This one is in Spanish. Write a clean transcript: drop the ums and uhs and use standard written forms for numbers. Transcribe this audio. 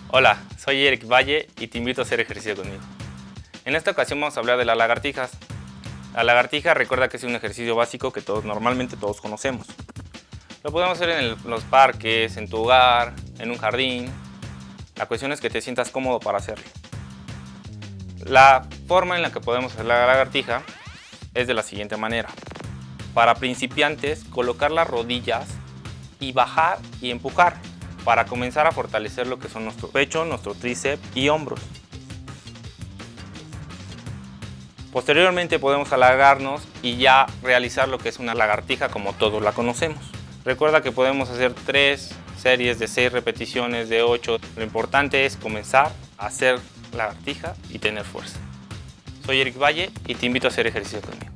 Hola, soy Eric Valle y te invito a hacer ejercicio conmigo. En esta ocasión vamos a hablar de las lagartijas. La lagartija, recuerda que es un ejercicio básico que normalmente todos conocemos. Lo podemos hacer en los parques, en tu hogar, en un jardín. La cuestión es que te sientas cómodo para hacerlo. La forma en la que podemos hacer la lagartija es de la siguiente manera. Para principiantes, colocar las rodillas y bajar y empujar para comenzar a fortalecer lo que son nuestro pecho, nuestro tríceps y hombros. Posteriormente podemos alargarnos y ya realizar lo que es una lagartija como todos la conocemos. Recuerda que podemos hacer 3 series de 6 repeticiones, de 8. Lo importante es comenzar a hacer lagartija y tener fuerza. Soy Eric Valle y te invito a hacer ejercicio conmigo.